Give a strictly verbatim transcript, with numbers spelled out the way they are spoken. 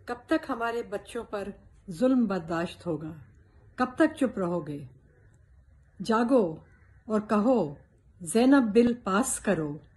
कब तक हमारे बच्चों पर जुल्म बर्दाश्त होगा? कब तक चुप रहोगे? जागो और कहो, ज़ैनब बिल पास करो।